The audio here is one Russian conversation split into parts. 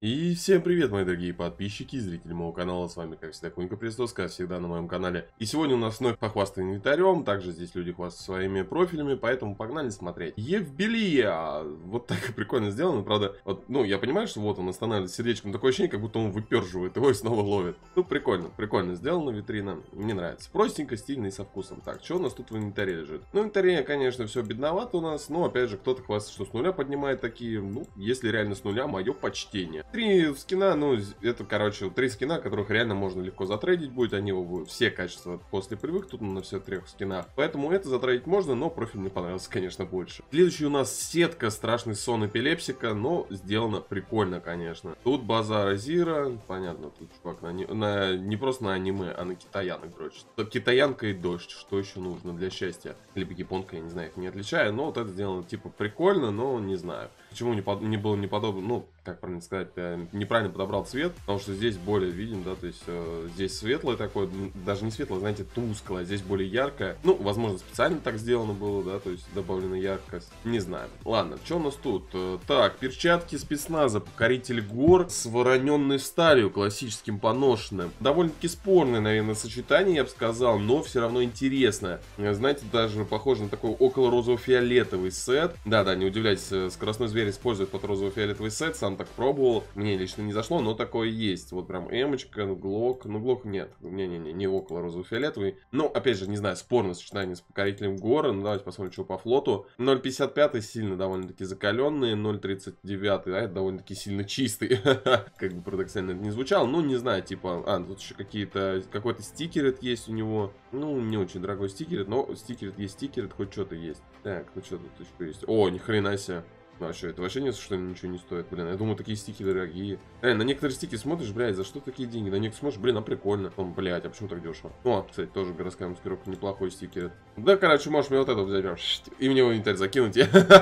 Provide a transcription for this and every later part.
И всем привет, мои дорогие подписчики и зрители моего канала. С вами, как всегда, Кунька Престос, как всегда на моем канале. И сегодня у нас вновь похвастаем инвентарем. Также здесь люди хвастают своими профилями, поэтому погнали смотреть. Евбелия! Вот так и прикольно сделано, правда. Вот, ну, я понимаю, что вот он останавливает сердечком. Такое ощущение, как будто он выперживает его и снова ловит. Ну, прикольно, прикольно сделана витрина. Мне нравится. Простенько, стильно и со вкусом. Так, что у нас тут в инвентаре лежит? Ну, в инвентаре, конечно, все бедновато у нас. Но, опять же, кто-то хвастает, что с нуля поднимает такие. Ну, если реально с нуля, мое почтение. 3 скина, ну, это, короче, 3 скина, которых реально можно легко затрейдить будет. Они все качества после привык тут на все 3 скинах. Поэтому это затрейдить можно, но профиль мне понравился, конечно, больше. Следующий у нас сетка «Страшный сон эпилепсика», но сделано прикольно, конечно. Тут базара Зира, понятно, тут чувак не просто на аниме, а на китаянок дрочит. Китаянка и дождь, что еще нужно для счастья? Либо японка, я не знаю, их не отличаю, но вот это сделано типа прикольно, но не знаю. Почему не было не подобно, ну, как правильно сказать, неправильно подобрал цвет, потому что здесь более виден, да, то есть здесь светлое такое, даже не светлое, знаете, тусклое, здесь более яркое. Ну, возможно, специально так сделано было, да, то есть добавлена яркость, не знаю. Ладно, что у нас тут? Так, перчатки спецназа, покоритель гор с вороненной сталью, классическим поношенным. Довольно-таки спорное, наверное, сочетание, я бы сказал, но все равно интересное. Знаете, даже похоже на такой около розово-фиолетовый сет. Да-да, не удивляйтесь, скоростной зверь использует под розово-фиолетовый сет, сам так пробовал, мне лично не зашло, но такое есть. Вот прям эмочка, глок, ну глок нет, не около розово-фиолетовый. Ну, опять же, не знаю, спорное сочетание с покорителем горы, ну давайте посмотрим, что по флоту. 0.55 сильно довольно-таки закаленные, 0.39, а это довольно-таки сильно чистый, как бы парадоксально это не звучало, ну не знаю, типа, тут еще какой-то стикер есть у него, ну не очень дорогой стикер, но стикер есть стикер, хоть что-то есть. Так, ну что тут еще есть? О, ни хрена себе. Ну а что, это вообще не, что ничего не стоит, блин. Я думаю, такие стики дорогие. На некоторые стики смотришь, блядь, за что такие деньги? На некоторые смотришь, блин, а прикольно. Блядь, а почему так дешево? Ну, а, кстати, тоже городская маскировка, неплохой стикер. Да, короче, можешь мне вот это взять, и мне его инвентарь закинуть.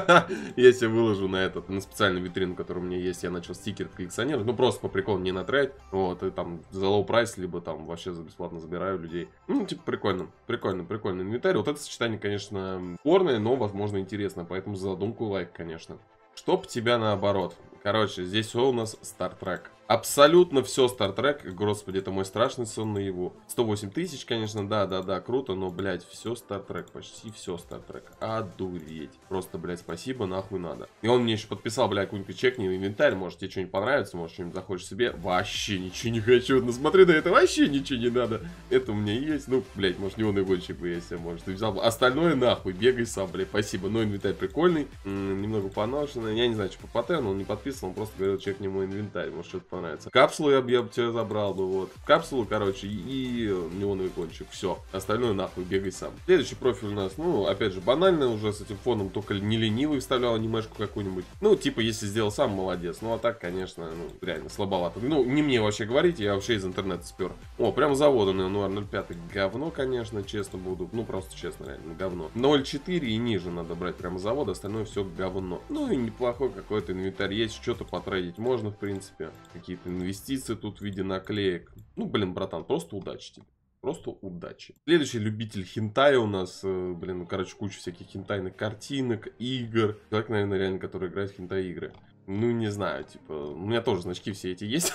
Я себе выложу на специальную витрину, которая у меня есть. Я начал стикер коллекционировать. Ну, просто по приколу, не на трейд. Вот, и там за лоу прайс, либо там вообще за бесплатно забираю людей. Ну, типа, прикольно. Прикольный инвентарь. Вот это сочетание, конечно, спорное, но, возможно, интересно. Поэтому за задумку лайк, конечно. Чтоб тебя наоборот. Короче, здесь все у нас Star Trek. Абсолютно все Star Trek. Господи, это мой страшный сон наяву. 108 тысяч, конечно, да, круто, но, блядь, все Star Trek, почти все Star Trek. Одуреть. Просто, блядь, спасибо, нахуй надо. И он мне еще подписал, блядь, Кунька, чекни инвентарь, может тебе что-нибудь понравится, может что-нибудь захочешь себе. Вообще ничего не хочу, ну смотри на это, вообще ничего не надо. Это у меня есть, ну, блядь, может неоновый гонщик бы я себе, может, и взял бы. Остальное нахуй, бегай сам, блядь, спасибо. Но инвентарь прикольный, немного поношенный. Я не знаю, что по паттерну, он не подписан, он просто говорил, чекни мой инвентарь, может что-то понравится. Капсулу я бы тебя забрал бы, вот. Капсулу, короче, и неоновый кончик. Все. Остальное нахуй, бегай сам. Следующий профиль у нас, ну, опять же, банально уже с этим фоном, только не ленивый вставлял анимешку какую-нибудь. Ну, типа, если сделал сам, молодец. Ну, а так, конечно, ну, реально слабовато. Ну, не мне вообще говорить, я вообще из интернета спер. О, прям завода на Януар 05. Говно, конечно, честно буду. Ну, просто честно, реально, говно. 0.4 и ниже надо брать прямо с завода, остальное все говно. Ну, и неплохой какой-то инвентарь есть, что-то потрейдить можно, в принципе. Какие-то инвестиции тут в виде наклеек. Ну, блин, братан, просто удачи тебе. Просто удачи. Следующий любитель хентая у нас, блин, ну, короче, куча всяких хентайных картинок, игр. Человек, наверное, реально, который играет в хентай игры. Ну, не знаю, типа, у меня тоже значки все эти есть.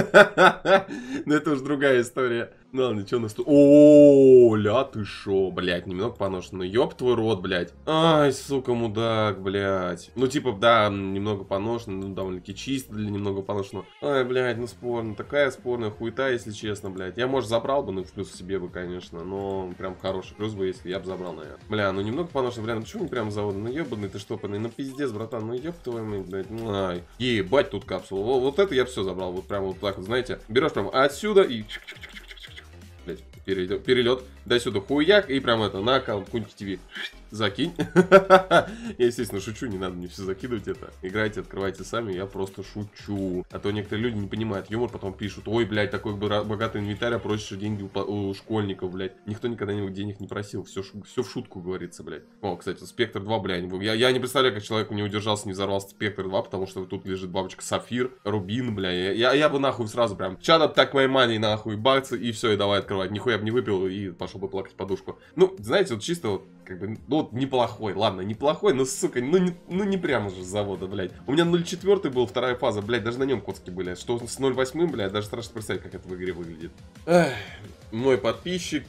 Но это уже другая история. Ну ладно, что у нас тут? О, ля ты шо, блядь, немного поношено. Ёб твой рот, блядь. Ай, сука, мудак, блядь. Ну, типа, да, немного поношено, ну, довольно-таки чисто для немного поношенного. Ай, блядь, ну, спорно. Такая спорная хуета, если честно, блядь. Я, может, забрал бы, ну, в плюс себе бы, конечно, но прям хороший плюс бы, если я бы забрал, наверное. Бля, ну, немного поношено, бля, ну, почему не прям завод? Ну, ебаный ты штопанный, ну, пиздец, братан, ну, ёб твою мать, блядь, ну, ай. Ебать тут капсулу. Вот это я все забрал, вот прям вот так вот, знаете. Берешь прям отсюда и... Блять, перелет. Дай сюда хуяк и прям это на аккаунт Куньки ТВ закинь. Я, естественно, шучу, не надо мне все закидывать это. Играйте, открывайте сами, я просто шучу. А то некоторые люди не понимают юмор, потом пишут: ой, блядь, такой богатый инвентарь, а просишь деньги у школьников, блядь. Никто никогда денег не просил, все в шутку говорится, блядь. О, кстати, Спектр 2, блядь, я не представляю, как человек не удержался, не взорвался Спектр 2, потому что тут лежит бабочка Сафир, Рубин, блядь. Я бы нахуй сразу прям, shut up, так my money, нахуй, баксы, и все, и давай открывать. Нихуя бы не выпил и пошел бы плакать в подушку. Ну, знаете, вот чисто вот как бы, ну, вот неплохой, ладно, неплохой, но, сука, ну не прямо же с завода, блядь. У меня 0.4 был, вторая фаза, блядь, даже на нем коцки были. Что с 0.8, блядь, даже страшно представить, как это в игре выглядит. Эх. Мой подписчик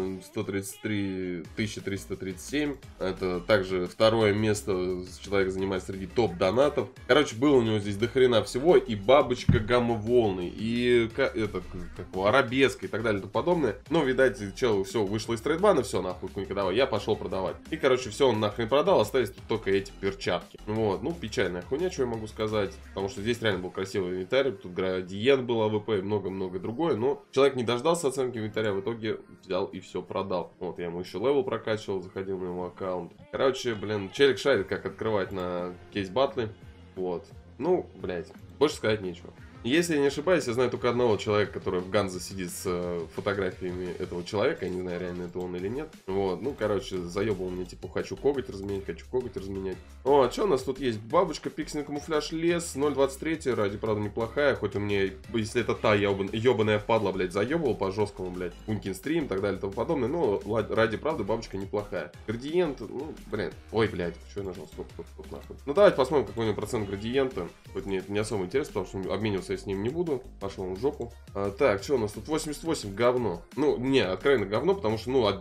133 337. Это также второе место человек занимает среди топ-донатов. Короче, было у него здесь дохрена всего. И бабочка гамма-волны, и это, как арабеска и так далее и тому подобное. Но, видать, чел, все, вышло из трейдбана, все, нахуй, хуйка, давай, я пошел продавать. И, короче, все он нахрен продал, остались тут только эти перчатки. Вот, ну, печальная хуйня, что я могу сказать. Потому что здесь реально был красивый инвентарь. Тут градиент был АВП и много-много другое. Но человек не дождался оценки инвентаря, в итоге взял и все продал. Вот, я ему еще левел прокачивал, заходил на его аккаунт. Короче, блин, челик шарит, как открывать на кейс-батлы. Вот. Ну, блядь, больше сказать нечего. Если я не ошибаюсь, я знаю только одного человека, который в Ганзе сидит с фотографиями этого человека. Я не знаю, реально это он или нет. Вот, ну, короче, заебал мне, типа, хочу коготь разменять. О, а что у нас тут есть? Бабочка, пиксельный камуфляж, лес, 0.23, ради, правда, неплохая. Хоть у меня, если это та ебаная падла, блядь, заебывал по жесткому, блядь, Пунькин стрим и так далее и тому подобное. Но ради, правды, бабочка неплохая. Градиент, ну, блин, ой, блядь, что я нажал? Стоп, нахуй. Ну, давайте посмотрим, какой у него процент градиента. Хоть мне это не особо интересно, потому что обмениваться я с ним не буду. Пошел он в жопу. Так, что у нас тут? 88, говно. Ну, не, откровенно говно, потому что, ну, от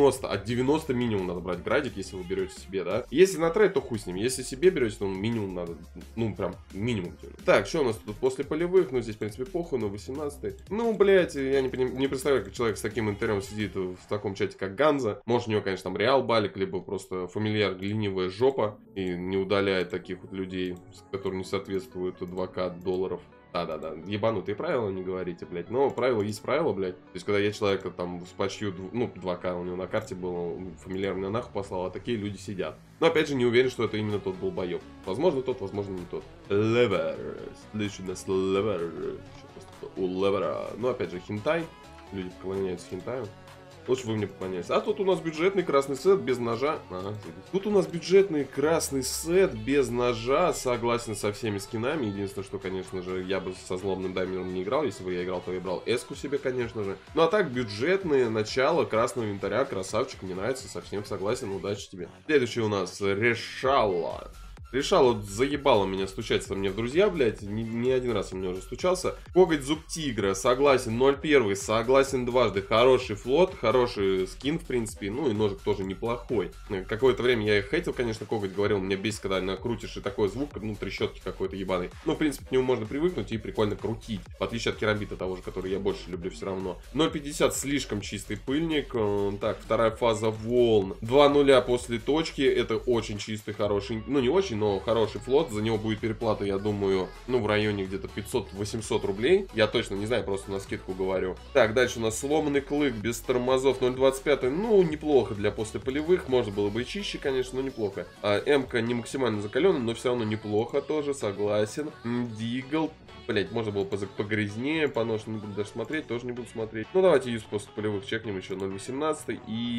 90 минимум надо брать градик, если вы берете себе, да. Если на трейд, то хуй с ним. Если себе берете, то минимум надо, ну, прям минимум. Так, что у нас тут после полевых? Ну, здесь, в принципе, похуй, но 18-й. Ну, блядь, я не представляю, как человек с таким интерьером сидит в таком чате, как Ганза. Может, у него, конечно, там реал балик, либо просто фамильяр ленивая жопа и не удаляет таких вот людей, которые не соответствуют 2К долларов. Да, ебанутые правила, не говорите, блядь. Но правило есть правило, блядь. То есть, когда я человека там с почти, ну, 2К у него на карте было, фамильяр меня нахуй послал, а такие люди сидят. Но, опять же, не уверен, что это именно тот долбоеб. Возможно, тот, возможно, не тот. Левер. Следующий у нас левер. У левера. Ну, опять же, хентай. Люди поклоняются хентаю. Лучше вы мне поклоняетесь. А тут у нас бюджетный красный сет без ножа. Тут у нас бюджетный красный сет без ножа. Согласен со всеми скинами. Единственное, что, конечно же, я бы со злобным даймером не играл. Если бы я играл, то я брал эску себе, конечно же. Ну а так, бюджетное начало красного инвентаря. Красавчик, мне нравится, совсем согласен. Удачи тебе. Следующий у нас Решала. Решал, вот заебало меня стучаться мне в друзья, блядь. Не один раз у меня уже стучался. Коготь зуб тигра, согласен, 0.1, согласен дважды. Хороший флот, хороший скин, в принципе. Ну и ножик тоже неплохой. Какое-то время я их хейтил, конечно, коготь говорил. Меня бесит, когда накрутишь и такой звук, ну, трещотки какой-то ебаный. Но, в принципе, к нему можно привыкнуть и прикольно крутить. В отличие от керамбита того же, который я больше люблю все равно. 0.50 слишком чистый пыльник. Так, вторая фаза волн. 2 нуля после точки. Это очень чистый, хороший. Ну, не очень, но хороший флот, за него будет переплата, я думаю, ну, в районе где-то 500-800 рублей. Я точно не знаю, просто на скидку говорю. Так, дальше у нас сломанный клык без тормозов 0.25, ну, неплохо для послеполевых, можно было бы и чище, конечно, но неплохо. М-ка не максимально закаленный, но все равно неплохо тоже, согласен. Дигл, блять, можно было погрязнее, по нож не буду даже смотреть, тоже не буду смотреть. Ну, давайте юз после полевых чекнем еще 0.18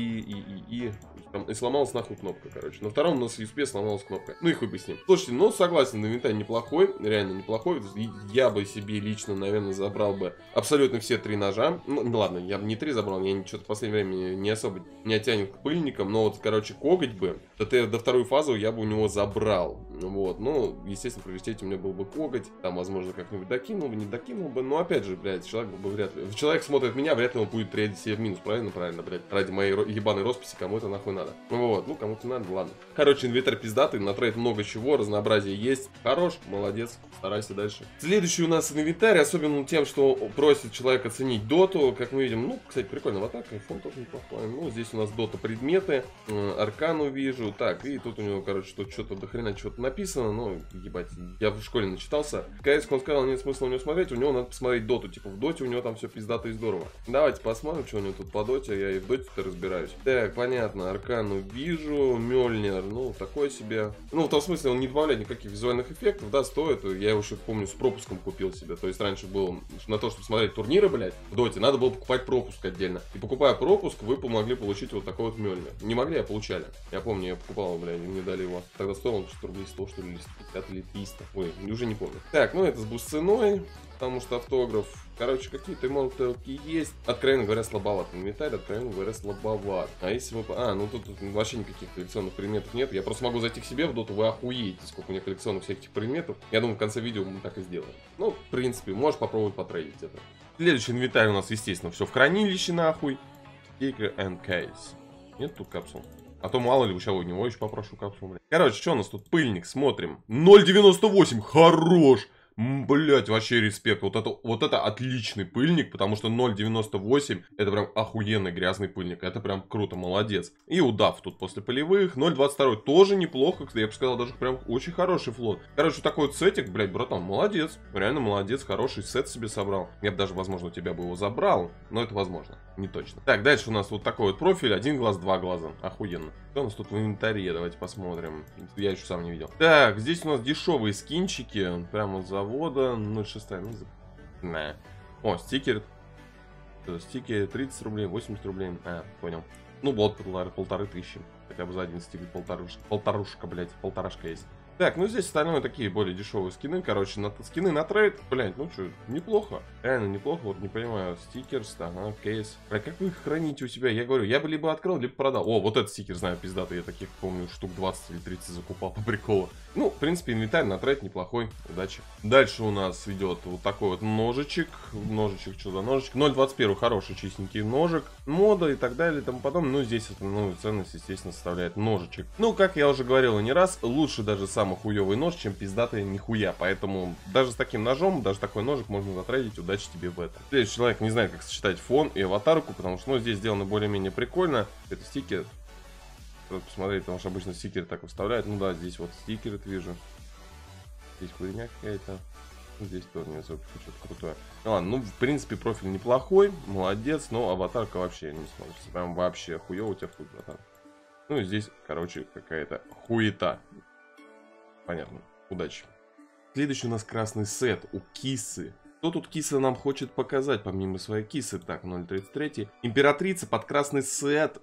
и сломалась нахуй кнопка, короче. На втором у нас USP сломалась кнопка. Ну и хуй бы с ним. Слушайте, ну согласен, инвентарь неплохой, реально неплохой. Я бы себе лично, наверное, забрал бы абсолютно все 3 ножа. Ну ладно, я бы не 3 забрал, я что-то в последнее время не особо не тянет к пыльникам. Но вот, короче, коготь бы, до вторую фазу я бы у него забрал. Вот, ну, естественно, в приоритете у меня был бы коготь. Там, возможно, как-нибудь докинул бы, не докинул бы. Но опять же, блядь, человек бы вряд ли. Человек смотрит меня, вряд ли он будет трейдить себе в минус. Правильно, блядь. Ради моей ебаной росписи кому это нахуй надо. Вот, ну, кому-то надо, ладно. Короче, инвентарь пиздатый, на трейд много чего, разнообразие есть. Хорош, молодец, старайся дальше. Следующий у нас инвентарь, особенно тем, что просит человек оценить доту. Как мы видим, ну, кстати, прикольно, атака, фон тоже неплохой. Ну, здесь у нас дота предметы, аркану вижу. Так, и тут у него, короче, тут что-то дохрена что-то написано. Ну, ебать, я в школе начитался. КС, он сказал, нет смысла у него смотреть, у него надо посмотреть доту. Типа, в доте у него там все пиздато и здорово. Давайте посмотрим, что у него тут по доте, я и в доте-то разбираюсь. Так, понятно, аркану вижу, Мёльнир, ну, такой себе. Ну, в том смысле, он не добавляет никаких визуальных эффектов, да, стоит. Я его еще помню, с пропуском купил себе. То есть раньше было на то, чтобы смотреть турниры, блядь, в доте, надо было покупать пропуск отдельно. И покупая пропуск, вы помогли получить вот такой вот Мёльнир. Не могли, а получали. Я помню, я покупал, блядь, мне дали его. Тогда стоил он 100 рублей 100, что ли, или 150 или 300. Ой, уже не помню. Так, ну это с буст ценой. потому что автограф. Короче, какие-то эмоции есть. Откровенно говоря, слабоват. Инвентарь, откровенно говоря, слабоват. А если мы... ну тут вообще никаких коллекционных предметов нет. Я просто могу зайти к себе в доту, вы охуеете, сколько у меня коллекционных всяких предметов. Я думаю, в конце видео мы так и сделаем. Ну, в принципе, можешь попробовать потрейдить это. Следующий инвентарь у нас, естественно, все в хранилище, нахуй. Sticker and case. Нет тут капсул? А то мало ли, у у него еще попрошу капсулу, блядь. Короче, что у нас тут? Пыльник, смотрим. 0.98, хорош! Блять, вообще респект. Вот это отличный пыльник, потому что 0.98 это прям охуенный грязный пыльник. Это прям круто, молодец. И удав тут после полевых. 0.22 тоже неплохо, я бы сказал, даже прям очень хороший флот. Короче, такой вот сетик, блять, братан, молодец. Реально молодец, хороший сет себе собрал. Я бы даже, возможно, у тебя бы его забрал, но это возможно, не точно. Так, дальше у нас вот такой вот профиль, 1 глаз, 2 глаза. Охуенно. Что у нас тут в инвентаре? Давайте посмотрим. Я еще сам не видел. Так, здесь у нас дешевые скинчики. Прямо с завода. 0.6. О, стикер. Стикер 30 рублей, 80 рублей. Понял. Ну вот, 1500. Хотя бы за один стикер полторушка, блять. Полторашка есть. Так, ну здесь остальное такие более дешевые скины. Короче, скины на трейд. Блять, ну что, неплохо. Реально неплохо. Вот не понимаю. Стикерс, ага, кейс. Блять, как вы их храните у себя? Я говорю, я бы либо открыл, либо продал. О, вот этот стикер, знаю, пиздатый. Я таких, помню, штук 20 или 30 закупал по приколу. Ну, в принципе, инвентарь на трейд неплохой. Удачи. Дальше у нас идет вот такой вот ножичек. Ножичек, что за ножичек? 0.21, хороший, чистенький ножик. Мода и так далее и тому подобное. Ну, здесь это, ну, ценность, естественно, составляет ножичек. Ну, как я уже говорил и не раз, лучше даже сам хуёвый нож, чем пиздатый нихуя. Поэтому даже с таким ножом, даже такой ножик можно затрейдить. Удачи тебе в этом. Следующий человек не знает, как сочетать фон и аватарку, потому что, ну, здесь сделано более-менее прикольно. Это стикер. Посмотреть, потому что обычно стикеры так выставляют. Ну да, здесь вот стикер это вижу. Здесь хуйня какая-то. Здесь тоже не особо что-то крутое. Ну ладно, ну в принципе профиль неплохой, молодец, но аватарка вообще не смотрится. Прям вообще хуёво у тебя вкус, братан. Ну и здесь, короче, какая-то хуета. Понятно. Удачи. Следующий у нас красный сет у кисы. Что тут киса нам хочет показать, помимо своей кисы? Так, 0.33. Императрица под красный сет.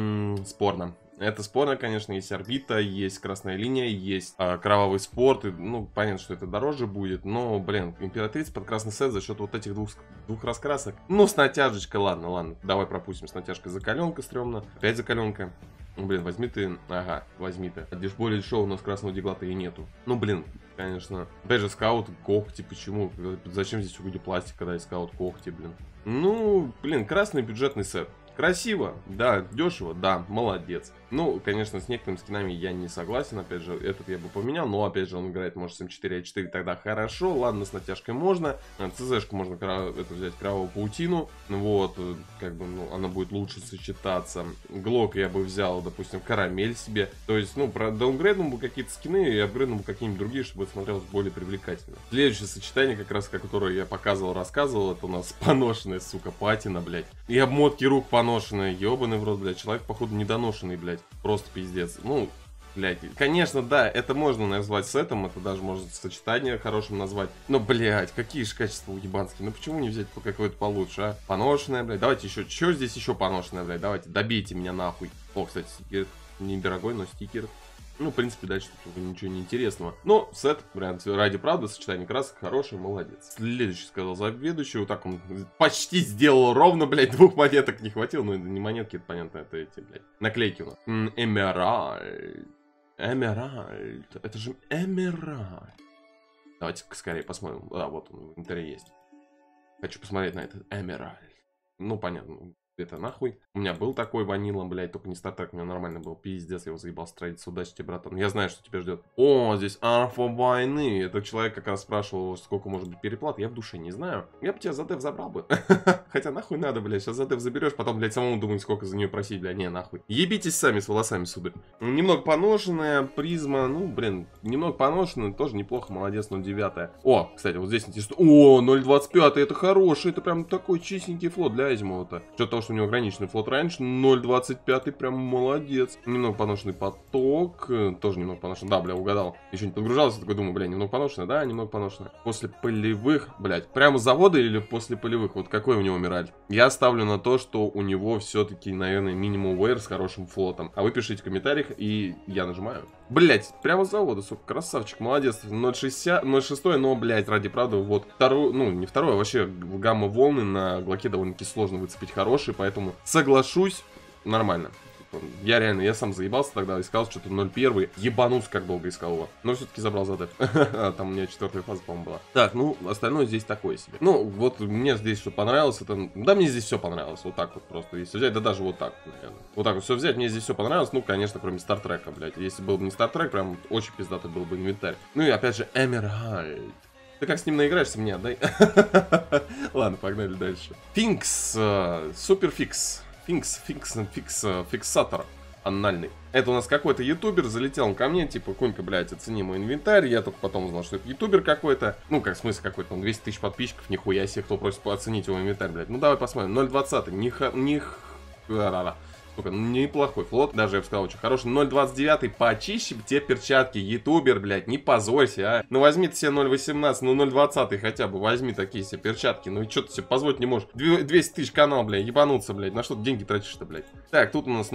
Спорно. Это спорно, конечно, есть орбита, есть красная линия, есть кровавый спорт. И, ну, понятно, что это дороже будет. Но, блин, императрица под красный сет за счет вот этих двух раскрасок. Ну, с натяжечкой, ладно. Давай пропустим с натяжкой. Закаленка стрёмно. Опять закаленка. Ну, блин, возьми ты. Ага, возьми ты. Более дешевого у нас красного дигла-то и нету. Ну, блин, конечно. Опять же, скаут, когти. Почему? Зачем здесь угоди пластик, когда есть скаут, когти, блин? Ну, блин, красный бюджетный сет. Красиво, да, дешево, да, молодец. Ну, конечно, с некоторыми скинами я не согласен, опять же, этот я бы поменял, но, опять же, он играет, может, с М4, А4, тогда хорошо, ладно, с натяжкой можно, ЦЗшку можно это взять, кровавую паутину, вот, как бы, ну, она будет лучше сочетаться. Глок я бы взял, допустим, карамель себе, то есть, ну, про даунгрейднул бы какие-то скины и апгрейднул бы какие-нибудь другие, чтобы это смотрелось более привлекательно. Следующее сочетание, как раз, которое я показывал, рассказывал, это у нас поношенная, сука, патина, блядь, и обмотки рук поношенные, ебаный в рот, блядь, человек, походу, недоношенный, блядь. Просто пиздец. Ну, блядь. Конечно, да, это можно назвать сетом, это даже можно сочетание хорошим назвать. Но, блядь, какие же качества уебанские. Ну почему не взять какое-то получше, а? Поношенное, блядь. Давайте еще, что здесь еще поношенное, блядь? Давайте, добейте меня нахуй. О, кстати, стикер недорогой, но стикер. Ну, в принципе, дальше тут ничего не интересного. Но сет, ради правды, сочетание красок хороший, молодец. Следующий, сказал заведующий. Вот так он почти сделал ровно, блядь, 2 монеток не хватило. Ну, это не монетки, это понятно, это эти, блядь, наклейки у нас. Эмеральд. Эмеральд. Это же Эмеральд. Давайте скорее посмотрим. Да, вот он в инвентаре есть. Хочу посмотреть на этот Эмеральд. Ну, понятно. Это нахуй. У меня был такой ванила, блядь, только не стартак, у меня нормально был. Пиздец, я его заебал строить. Удачи тебе, братан. Я знаю, что тебя ждет. О, здесь арфа войны. Этот человек как раз спрашивал, сколько может быть переплат. Я в душе не знаю. Я бы тебя за дев забрал бы. Хотя нахуй надо, блядь. Сейчас за дев заберешь, потом, блядь, самому думать, сколько за нее просить, блядь. Не, нахуй. Ебитесь сами с волосами, сударь. Немного поношенная призма. Ну, блин, немного поношенная. Тоже неплохо. Молодец, 0.9. О, кстати, вот здесь интересно. О, 0.25. Это хороший. Это прям такой чистенький флот для Азимова-то. Что-то того, что что у него ограниченный флот раньше. 0.25 прям молодец. Немного поношенный поток. Тоже немного поношенный. Да, бля, угадал. Еще не подгружался, такой думаю, бля, немного поношенный. Да, немного поношенный. После полевых, блядь, прямо с завода или после полевых? Вот какой у него Мираль? Я ставлю на то, что у него все-таки, наверное, минимум wear с хорошим флотом. А вы пишите в комментариях, и я нажимаю. Блять, прямо с завода, сука, красавчик, молодец. 0.60, 0.6, но, блять, ради правды, вот вторую, ну, не вторую, а вообще гамма-волны на глоке довольно-таки сложно выцепить хорошие, поэтому соглашусь, нормально. Я реально, я сам заебался тогда, искал что-то 0.1, ебанулся, как долго искал его. Но все-таки забрал за деф. Там у меня 4-я фаза, по-моему, была. Так, ну, остальное здесь такое себе. Ну, вот мне здесь что понравилось, это... Да, мне здесь все понравилось, вот так вот просто. Если взять, да даже вот так, наверное. Вот так вот все взять, мне здесь все понравилось, ну, конечно, кроме Стартрека, блядь. Если был бы не Стартрек, прям очень пиздатый был бы инвентарь. Ну и опять же, Эмеральд. Ты как с ним наиграешься, мне отдай. Ладно, погнали дальше. Финкс, Суперфикс. Фиксатор анальный. Это у нас какой-то ютубер, залетел он ко мне, типа, Кунька, блядь, оцени мой инвентарь. Я только потом узнал, что это ютубер какой-то. Ну, как в смысле какой-то, он 200 тысяч подписчиков, нихуя себе, кто просит оценить его инвентарь, блядь. Ну, давай посмотрим, 0.20, сука, неплохой флот, даже я бы сказал, очень хороший. 0.29, почище те перчатки, ютубер, блядь, не позорься, а. Ну возьми ты себе 0.18, ну 0.20 хотя бы, возьми такие себе перчатки, ну и что ты себе позволить не можешь? 200 тысяч канал, блядь, ебануться, блядь, на что ты деньги тратишь-то, блядь? Так, тут у нас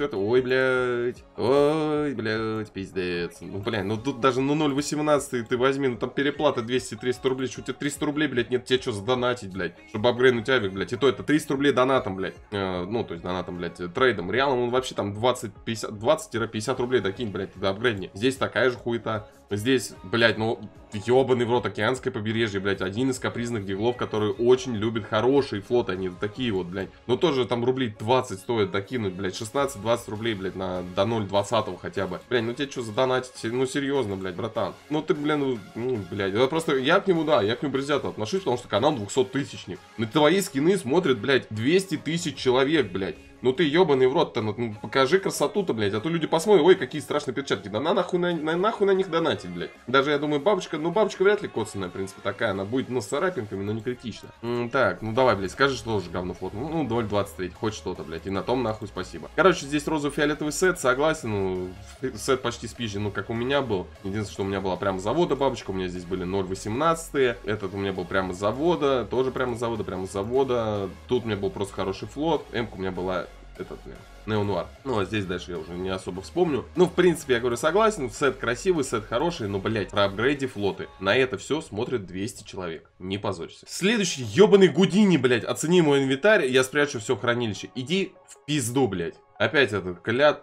0.34, ой, блядь, пиздец. Ну, блядь, ну тут даже, ну 0.18 ты возьми, ну там переплата 200-300 рублей, что у тебя 300 рублей, блядь, нет, тебе что задонатить, блядь, чтобы апгрейднуть авик, блядь, и то это 300 рублей донатом, блядь, ну, то есть донатом, блядь, трейдом. Реалом он вообще там 20-50 рублей докинь, блядь, тогда апгрейдни. Здесь такая же хуета. Здесь, блядь, ну, ебаный в рот, океанское побережье, блядь, один из капризных диглов, которые очень любят хорошие флоты, они такие вот, блядь. Но тоже там рублей 20 стоит докинуть, блядь, 16-20 рублей, блядь, до 0.20 хотя бы. Блядь, ну тебе что задонатить? Ну, серьезно, блядь, братан. Ну, ты, блин, ну, блядь, это просто, я к нему, да, я к нему предвзято отношусь, потому что канал 200-тысячник. На твои скины смотрят, блядь, 200 тысяч человек, блядь. Ну ты ебаный в рот-то, ну покажи красоту-то, блядь, а то люди посмотрят, ой, какие страшные перчатки, да нахуй на них донатить, блядь. Даже, я думаю, бабочка, ну бабочка вряд ли коцанная, в принципе, такая, она будет, ну, с царапинками, но не критично. Так, ну давай, блядь, скажи, что тоже говно флот, ну 0.23, хоть что-то, блядь, и на том нахуй спасибо. Короче, здесь розово-фиолетовый сет, согласен, ну, сет почти спизжи, ну, как у меня был. Единственное, что у меня была прямо с завода бабочка, у меня здесь были 0.18, этот у меня был прямо с завода, тоже прямо с завода, тут у меня был просто хороший флот, М-ка у меня была... этот, Неонуар. Ну, а здесь дальше я уже не особо вспомню. Ну, в принципе, я говорю, согласен, сет красивый, сет хороший, но, блядь, про апгрейде флоты. На это все смотрят 200 человек. Не позорься. Следующий ебаный Гудини, блядь, оцени мой инвентарь, я спрячу все в хранилище. Иди в пизду, блядь. Опять этот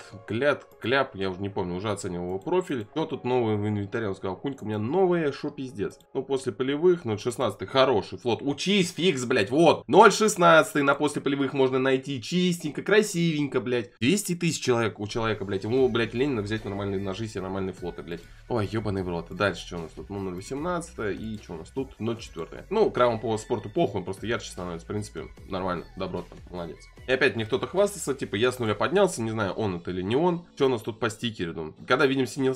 кляп, я уже не помню, уже оценивал его профиль. Кто тут новый в инвентаре? Он сказал, Кунька, у меня новая, шо пиздец. Ну, после полевых, 0.16, хороший флот. Учись, фикс, блядь, вот. 0.16 на после полевых можно найти, чистенько, красивенько, блядь. 200 тысяч человек у человека, блядь. Ему, блядь, лень надо взять нормальные ножи себе, нормальные флоты, блядь. Ой, ебаный в рот. Дальше что у нас тут? Ну, 0.18 и что у нас тут? 0.4. Ну, кравом по спорту похуй, он просто ярче становится, в принципе, нормально, добротно, молодец. И опять мне кто-то хвастался, типа, я с нуля поднялся, не знаю, он это или не он. Что у нас тут по стикеру, думаю. Когда видим синий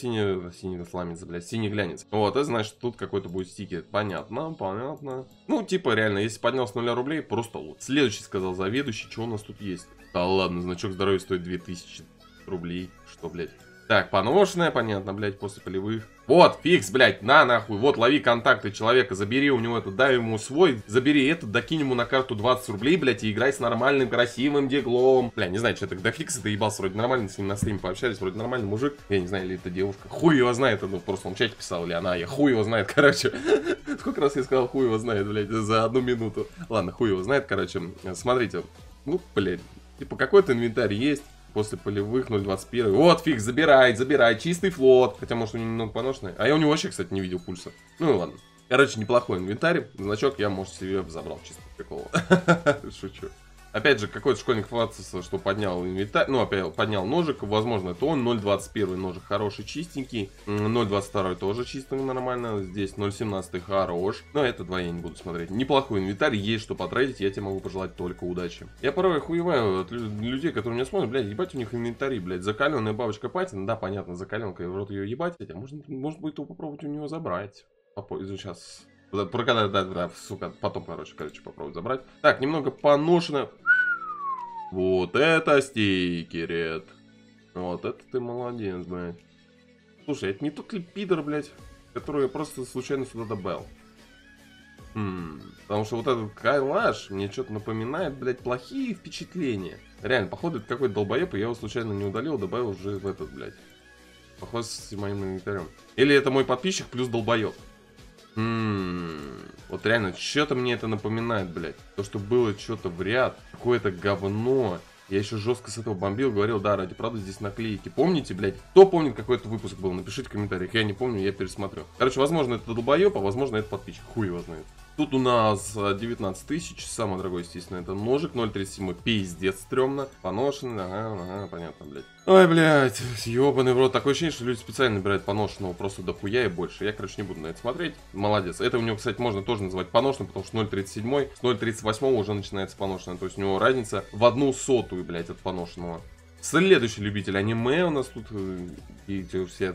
сламец, блядь, синий глянец. Вот, это значит, тут какой-то будет стикер. Понятно. Ну, типа, реально, если поднял с 0 рублей, просто лут. Следующий, сказал заведующий, что у нас тут есть. Да ладно, значок здоровья стоит 2000 рублей. Что, блядь? Так, поношенная, понятно, блядь, после полевых. Вот, фикс, блядь, на нахуй. Вот, лови контакты человека, забери у него это, дай ему свой. Забери это, докинь ему на карту 20 рублей, блядь, и играй с нормальным, красивым диглом. Бля, не знаю, что это до фикса доебался, вроде нормально, с ним на стриме пообщались, вроде нормальный мужик. Я не знаю, или это девушка. Хуй его знает, ну, просто он в чате писал, или она, я хуй его знает, короче. Сколько раз я сказал, хуй его знает, блядь, за 1 минуту. Ладно, хуй его знает, короче. Смотрите, ну, блядь, типа, какой-то инвентарь есть. После полевых 0.21. Вот, фиг, забирай, чистый флот. Хотя, может, у него немного поношенный. А я у него вообще, кстати, не видел пульса. Ну, ладно. Короче, неплохой инвентарь. Значок я, может, себе забрал чисто прикол. Шучу. Опять же, какой-то школьник хвастался, что поднял инвентарь, ну, опять поднял ножик, возможно, это он. 0.21 ножик хороший, чистенький. 0.22 тоже чисто нормально. Здесь 0.17 хорош. Но это два я не буду смотреть. Неплохой инвентарь, есть что потратить, я тебе могу пожелать только удачи. Я порой охуеваю от людей, которые меня смотрят, блядь, ебать у них инвентари, блядь. Закаленная бабочка Патина, да, понятно, закаленка, и в рот ее ебать. Хотя может будет его попробовать у него забрать. Сейчас... Да, сука, потом, короче, попробовать забрать. Так, немного поношено. Вот это стикерет. Вот это ты молодец, блядь. Слушай, это не тот ли пидор, блядь, который я просто случайно сюда добавил? Потому что вот этот Кайлаш мне что-то напоминает, блядь, плохие впечатления. Реально, походу, это какой-то долбоеб, и я его случайно не удалил, добавил уже в этот, блядь. Похож с моим инвентарем. Или это мой подписчик плюс долбоеб. Вот реально, что-то мне это напоминает, блядь. То, что было что-то в ряд, какое-то говно. Я еще жестко с этого бомбил, говорил, да, ради правды здесь наклейки. Помните, блядь? Кто помнит, какой это выпуск был? Напишите в комментариях. Я не помню, я пересмотрю. Короче, возможно, это долбоеб, а возможно, это подписчик. Хуй его знает. Тут у нас 19 тысяч. Самое дорогое, естественно, это ножик 0.37. Пиздец, стрёмно. Поношенный, ага, понятно, блядь. Ой, блядь, ёбаный в рот. Такое ощущение, что люди специально набирают поношенного просто до хуя и больше. Я, короче, не буду на это смотреть. Молодец. Это у него, кстати, можно тоже называть поношенным, потому что 0.37, с 0.38 уже начинается поношенное. То есть у него разница в 1/100, блядь, от поношенного. Следующий любитель аниме у нас тут. И все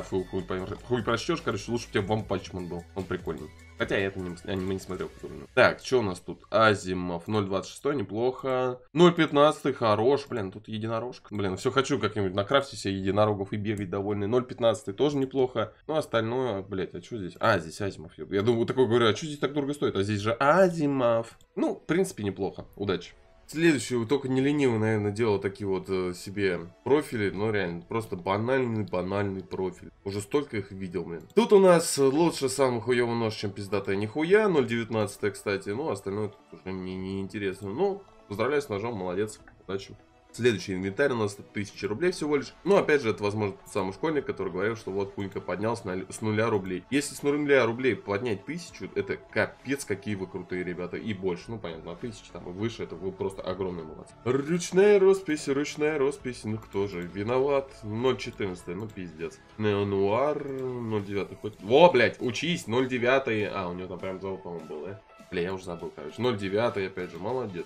хуй прочтешь, короче, лучше бы тебе One Punch Man был. Он прикольный. Хотя я это аниме не смотрел. Так, что у нас тут? Азимов 0.26, неплохо. 0.15, хорош. Блин, тут единорожка. Блин, все хочу как-нибудь накрафтить себе единорогов и бегать довольный. 0.15 тоже неплохо. Ну, остальное, блять, а что здесь? А, здесь Азимов. Я думаю, такой говорю, а что здесь так дорого стоит? А здесь же Азимов. Ну, в принципе, неплохо. Удачи. Следующий, только не ленивый, наверное, делал такие вот себе профили, но реально, просто банальный профиль. Уже столько их видел, блин. Тут у нас лучше самый хуёвый нож, чем пиздатая нихуя, 0.19, кстати, ну, остальное тут уже мне не интересно. Ну, поздравляю с ножом, молодец, удачи. Следующий инвентарь у нас 1000 рублей всего лишь. Но опять же, это возможно тот самый школьник, который говорил, что вот Кунька поднялся с 0 рублей. Если с 0 рублей поднять 1000, это капец какие вы крутые ребята. И больше, ну понятно, 1000 там и выше, это вы просто огромные молодцы. Ручная роспись, ну кто же виноват? 0.14, ну пиздец. Неонуар 0.9 хоть. Во, блять, учись, 0.9. А, у него там прям зовут, по-моему, был, да? Бля, я уже забыл, короче. 0.9, опять же, молодец.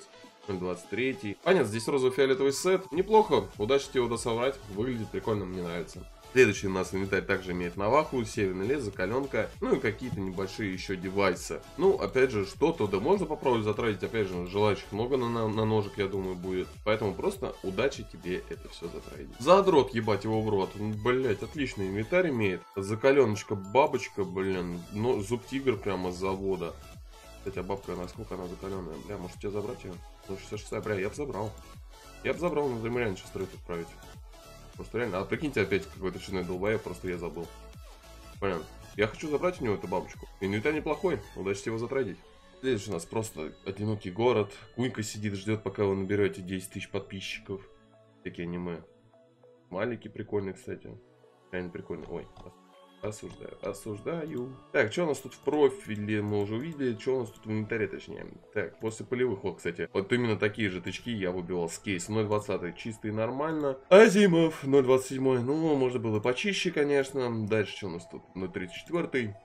23. Понятно, здесь розово-фиолетовый сет. Неплохо. Удачи тебе удастся соврать. Выглядит прикольно, мне нравится. Следующий у нас инвентарь также имеет наваху, северный лес, закаленка, ну и какие-то небольшие еще девайсы. Ну, опять же, что-то да можно попробовать затратить. Опять же, желающих много на ножик, я думаю, будет. Поэтому просто удачи тебе это все затратить. Задрот, ебать его в рот. Блять, отличный инвентарь имеет. Закаленочка, бабочка, блин. Ну, зуб-тигр прямо с завода. Кстати, а бабка, насколько она закаленная? Бля, может тебе забрать ее? Ну, 66, бля, я бы забрал. Я бы забрал, но ему реально сейчас стоит отправить. Просто реально, а прикиньте, опять какой-то чудной долбоеб, просто я забыл. Понятно. Я хочу забрать у него эту бабочку. Инвентарь неплохой, удачи его затратить. Следующий у нас просто одинокий город. Кунька сидит, ждет, пока вы наберете 10 тысяч подписчиков. Такие аниме. Маленький, прикольный, кстати. Реально прикольный. Ой, осуждаю. Так, что у нас тут в профиле мы уже увидели, что у нас тут в инвентаре, точнее. Так, после полевых, вот, кстати, вот именно такие же тычки я выбивал с кейса. 0.20 чистый нормально. Азимов 0.27, ну, можно было почище, конечно. Дальше что у нас тут? 0.34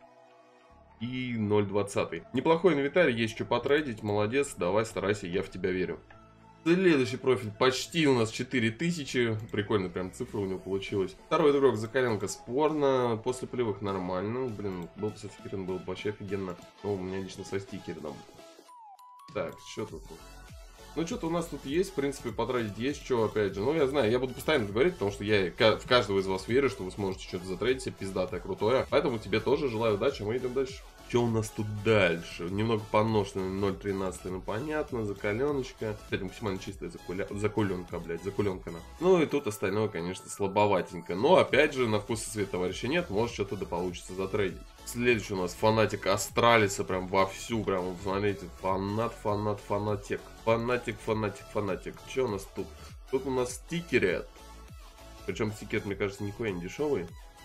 и 0.20. Неплохой инвентарь, есть что потрейдить, молодец, давай, старайся, я в тебя верю. Следующий профиль почти у нас 4000. Прикольно, прям цифра у него получилась. Второй игрок закаленка спорно. После полевых нормально. Блин, был бы со стикером, было бы вообще офигенно. Но у меня лично со стикером. Так, что тут? Ну, что-то у нас тут есть, в принципе, потратить есть что, опять же. Ну, я знаю, я буду постоянно говорить, потому что я в каждого из вас верю, что вы сможете что-то затрейдить себе пиздатое, крутое. Поэтому тебе тоже желаю удачи, мы идем дальше. Что у нас тут дальше? Немного поношенный 0.13, ну понятно, закаленочка. Кстати, максимально чистая закуленка, блядь, закуленка. Ну и тут остальное, конечно, слабоватенько. Но опять же, на вкус и цвет товарища нет, может что-то да получится затрейдить. Следующий у нас фанатик Астралиса, прям вовсю, прям, смотрите, фанатик. Фанатик. Что у нас тут? Тут у нас стикерет. Причем стикер, мне кажется, нихуя не дешевый.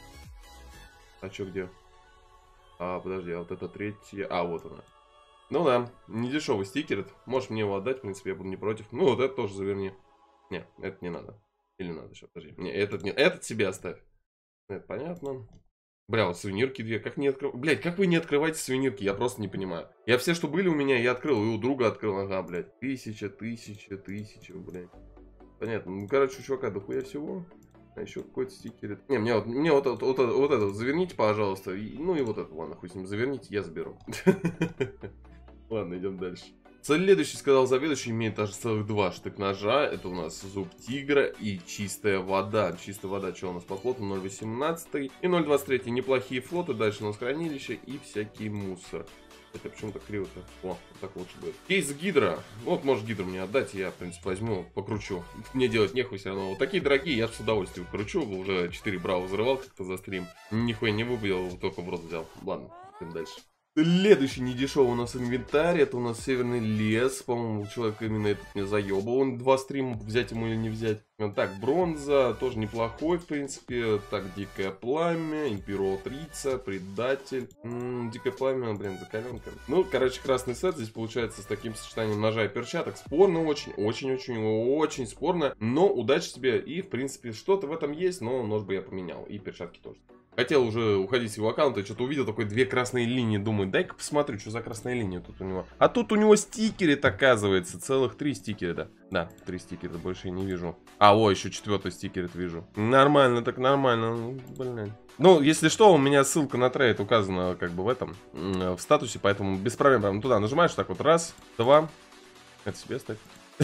А что где? А, подожди, а вот это третья. А, вот она. Ну да, не дешевый стикер. Можешь мне его отдать, в принципе, я буду не против. Ну, вот это тоже заверни. Не, это не надо. Или надо еще, подожди. Не, этот не. Этот себе оставь. Это понятно. Бля, вот сувенирки две. Как не открывать? Блять, как вы не открываете сувенирки? Я просто не понимаю. Я все, что были у меня, я открыл. И у друга открыл. Ага, блядь. 1000, блядь. Понятно. Ну, короче, у чувака дохуя всего. А еще какой-то стикер. Не, мне вот это заверните, пожалуйста. Ну и вот это, ладно, хуй с ним заверните, я заберу. Ладно, идем дальше. Следующий, сказал заведующий, имеет аж целых 2 штык-ножа. Это у нас зуб тигра и чистая вода. Чистая вода, что у нас по флоту? 0.18 и 0.23. Неплохие флоты. Дальше у нас хранилище и всякий мусор. Это почему-то криво-то. О, вот так лучше будет. Кейс гидра. Вот, может, гидру мне отдать, я, в принципе, возьму, покручу. Мне делать нехуй все равно. Вот такие дорогие я с удовольствием кручу. Уже 4 браво взрывал как-то за стрим. Нихуя не выбил, только в рот взял. Ладно, идем дальше. Следующий недешевый у нас инвентарь. Это у нас Северный лес. По-моему, человек именно этот мне заебал. Он 2 стрима, взять ему или не взять. Так, бронза. Тоже неплохой, в принципе. Так, дикое пламя. Императрица. Предатель. Дикое пламя, блин, закаленка. Ну, короче, красный сет здесь получается с таким сочетанием ножа и перчаток. Спорно очень. Очень спорно. Но удачи тебе. И, в принципе, что-то в этом есть. Но нож бы я поменял. И перчатки тоже. Хотел уже уходить с его аккаунта, что-то увидел такой 2 красные линии, думаю, дай-ка посмотрю, что за красная линия тут у него. А тут у него стикерит, оказывается, целых 3 стикера. Да, 3 стикера, больше я не вижу. А, о, еще 4-й стикерит вижу. Нормально, так нормально, блин. Ну, если что, у меня ссылка на трейд указана как бы в этом, в статусе, поэтому без проблем прям туда нажимаешь, так вот, 1, 2, это себе ставь.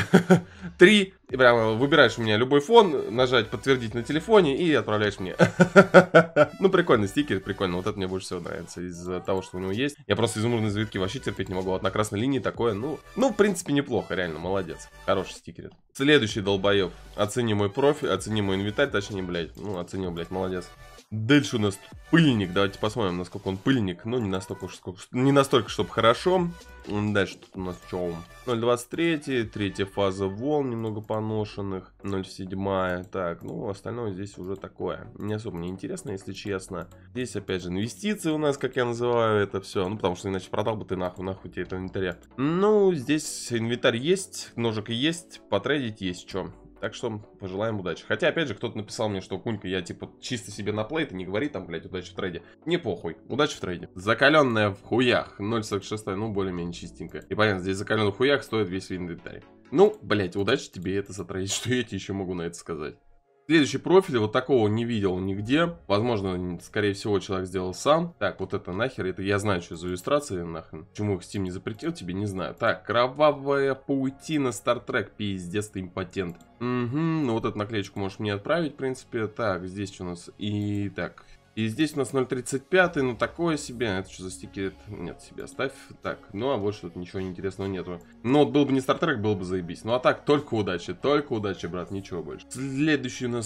3, и прямо выбираешь у меня любой фон, нажать подтвердить на телефоне и отправляешь мне. Ну, прикольный стикер, прикольно. Вот это мне больше всего нравится из-за того, что у него есть. Я просто изумрудные завитки вообще терпеть не могу. Вот на красной линии такое, ну, в принципе, неплохо, реально, молодец. Хороший стикер. Следующий долбоеб. Оцени мой профиль, оцени мой инвентарь, точнее, блядь. Ну, оценил, блядь, молодец. Дальше у нас пыльник. Давайте посмотрим, насколько он пыльник. Ну, не настолько, чтобы хорошо. Дальше тут у нас что? 0.23, третья фаза волн, немного поношенных. 0.7. Так, ну, остальное здесь уже такое. Не особо мне интересно, если честно. Здесь, опять же, инвестиции у нас, как я называю это все. Ну, потому что иначе продал бы ты нахуй тебе это инвентаря. Ну, здесь инвентарь есть, ножик есть, потрейдить есть что. Так что пожелаем удачи. Хотя, опять же, кто-то написал мне, что Кунька, я типа чисто себе на плей, ты не говори там, блядь, удачи в трейде. Не похуй, удачи в трейде. Закаленная в хуях, 0.46, ну, более-менее чистенькая. И понятно, здесь закаленный в хуях стоит весь инвентарь. Ну, блядь, удачи тебе это затрейдить, что я тебе еще могу на это сказать. Следующий профиль, вот такого не видел нигде. Возможно, скорее всего, человек сделал сам. Так, вот это нахер, это я знаю, что за иллюстрации, нахрен. Почему их Steam не запретил, тебе не знаю. Так, кровавая паутина, Star Trek, пиздец, ты импотент. Угу, ну вот эту наклеечку можешь мне отправить, в принципе. Так, здесь что у нас? И так... И здесь у нас 0.35, ну такое себе. Это что за стикер? Нет, себе оставь. Так, ну а больше тут ничего интересного нету. Ну вот был бы не Star Trek, было бы заебись. Ну а так, только удачи, брат, ничего больше. Следующий у нас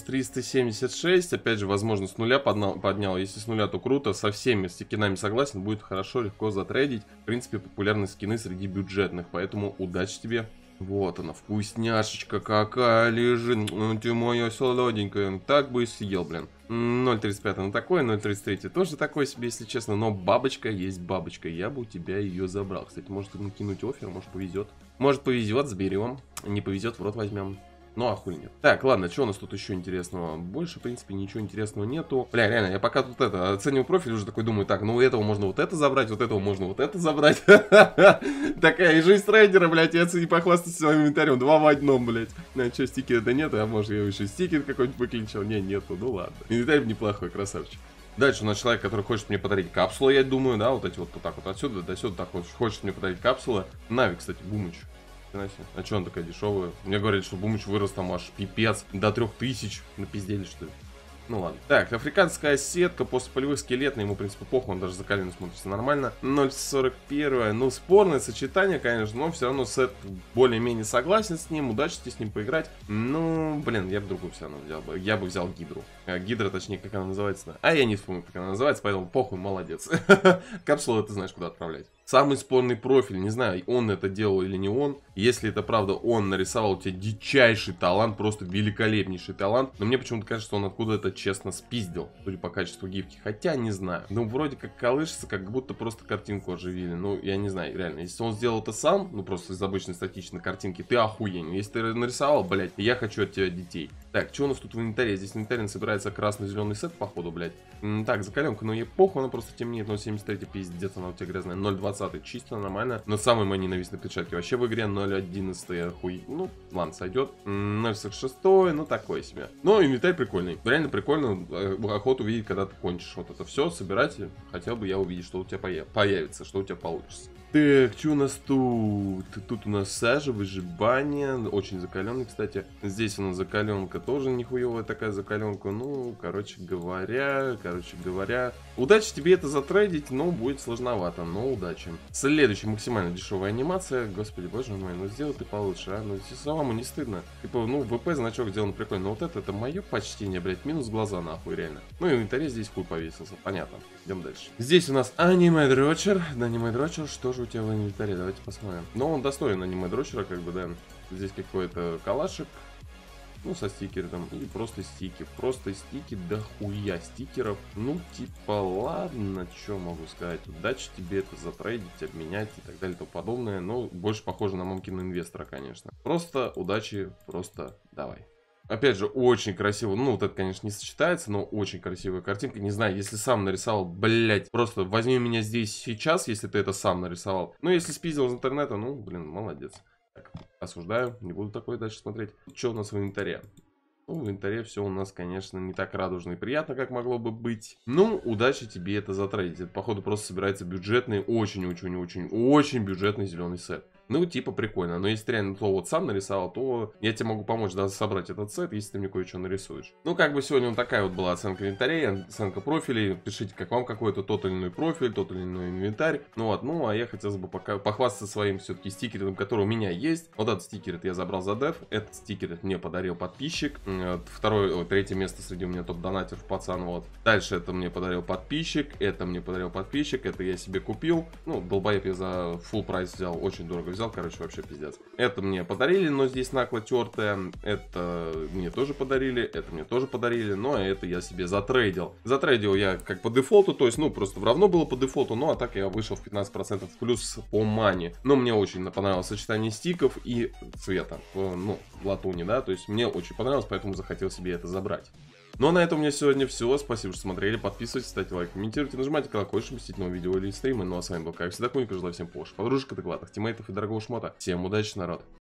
376. Опять же, возможно, с нуля поднял. Если с нуля, то круто. Со всеми стикинами согласен, будет хорошо, легко затрейдить. В принципе, популярные скины среди бюджетных, поэтому удачи тебе. Вот она, вкусняшечка какая лежит. Ты моя солоденькая. Так бы и съел, блин. 0.35 на такой, 0.33 тоже такой себе, если честно. Но бабочка есть бабочка. Я бы у тебя ее забрал. Кстати, может накинуть оффер, может повезет. Может повезет, заберем. Не повезет, в рот возьмем. Ну, а хуй нет. Так, ладно, что у нас тут еще интересного? Больше, в принципе, ничего интересного нету. Бля, реально, я пока тут это оцениваю профиль, уже такой думаю, так, ну у этого можно вот это забрать, вот этого можно вот это забрать. Такая жизнь трейдера, блядь, я не похвастаюсь своим инвентарем. 2 в 1, блядь. Ну, что, стикера-то нет, а может я еще стикер какой-нибудь выклинчил? Не, нету, ну ладно. Инвентарь неплохой, красавчик. Дальше у нас человек, который хочет мне подарить капсулы, я думаю, да, вот эти вот так вот отсюда до сюда, так хочет мне подарить капсулы. Нави, кстати, Бумыч. А что он такая дешевая? Мне говорят, что Бумыч вырос там аж пипец до 3000. Напиздели, что ли? Ну ладно. Так, африканская сетка, после полевых скелетный, ему, в принципе, похуй, он даже закален смотрится нормально. 0.41, ну, спорное сочетание, конечно, но все равно сет более-менее согласен с ним, удачи с ним поиграть. Ну, блин, я бы другую все равно взял бы, я бы взял гидру. Гидра, точнее, как она называется. А я не вспомню, как она называется, поэтому похуй, молодец. Капсулу ты знаешь, куда отправлять. Самый спорный профиль, не знаю, он это делал или не он. Если это правда он нарисовал у тебя дичайший талант, просто великолепнейший талант. Но мне почему-то кажется, что он откуда-то честно спиздил, судя по качеству гифки. Хотя не знаю. Ну, вроде как колышется, как будто просто картинку оживили. Ну, я не знаю, реально. Если он сделал это сам, ну, просто из обычной статичной картинки, ты охуенный. Если ты нарисовал, блядь, я хочу от тебя детей. Так, что у нас тут в инвентаре? Здесь в инвентаре собирается красно-зеленый сет, походу, блядь. Так, закаленка, но ей похуй, она просто темнеет. 0.73, пиздец, она у тебя грязная. 0.20. 0.20, чисто нормально. Но самые мои ненавистные перчатки вообще в игре 0.11, хуй. Ну, ладно, сойдет. 0.46, ну такой себе. Но инвентарь прикольный. Реально прикольно. Охоту увидеть, когда ты кончишь вот это все, собирать. Хотел бы я увидеть, что у тебя появится, что у тебя получится. Так, что у нас тут? Тут у нас сажа, выживание. Очень закаленный, кстати. Здесь у нас закаленка тоже нихуевая такая закаленка. Ну, короче говоря. Удачи тебе это затрейдить, но будет сложновато. Но удачи. Следующая максимально дешевая анимация. Господи, боже мой, ну сделай ты получше, а? Ну, самому не стыдно. Типа, ну, ВП значок сделан прикольно. Но вот это мое почтение, блядь. Минус глаза, нахуй, реально. Ну, и в инвентаре здесь хуй повесился. Понятно. Идем дальше. Здесь у нас аниме-дрочер. Аниме-дрочер, что же у тебя в инвентаре? Давайте посмотрим. Но он достоин аниме-дрочера, как бы, да. Здесь какой-то калашик. Ну, со стикером. И просто стики. Просто стики, да хуя стикеров. Ну, типа, ладно, что могу сказать. Удачи тебе это затрейдить, обменять и так далее и тому подобное. Но больше похоже на мамкина инвестора, конечно. Просто удачи, просто давай. Опять же, очень красиво. Ну, вот это, конечно, не сочетается, но очень красивая картинка. Не знаю, если сам нарисовал, блять, просто возьми меня здесь сейчас, если ты это сам нарисовал. Ну, если спиздил из интернета, ну, блин, молодец. Так, осуждаю, не буду такое дальше смотреть. Что у нас в инвентаре? Ну, в инвентаре все у нас, конечно, не так радужно и приятно, как могло бы быть. Ну, удачи тебе это затрейдить. Это, походу, просто собирается бюджетный, очень бюджетный зеленый сет. Ну, типа, прикольно. Но если ты реально то вот сам нарисовал, то я тебе могу помочь даже собрать этот сет, если ты мне кое-что нарисуешь. Ну, как бы сегодня вот такая вот была оценка инвентарей, оценка профилей. Пишите, как вам какой-то тот или иной профиль, тот или иной инвентарь. Ну вот, ну, а я хотел бы пока похвастаться своим все-таки стикером, который у меня есть. Вот этот стикер это я забрал за деф, этот стикер это мне подарил подписчик. Третье место среди у меня топ-донатеров, пацан, вот. Дальше это мне подарил подписчик, это мне подарил подписчик, это я себе купил. Ну, долбоеб я за full прайс взял, очень дорого взял, короче, вообще пиздец. Это мне подарили, но здесь накло тертое. Это мне тоже подарили, это мне тоже подарили, но это я себе затрейдил. Затрейдил я как по дефолту, то есть, ну, просто равно было по дефолту, ну, а так я вышел в 15% плюс по мане. Но мне очень понравилось сочетание стиков и цвета, ну, латуни, да, то есть мне очень понравилось, поэтому захотел себе это забрать. Ну а на этом у меня сегодня все. Спасибо, что смотрели. Подписывайтесь, ставьте лайк, комментируйте, нажимайте колокольчик, чтобы мстить новые видео или стримы. Ну а с вами был, как всегда, Кунька. Желаю всем подружек, адекватных тиммейтов и дорогого шмота. Всем удачи, народ.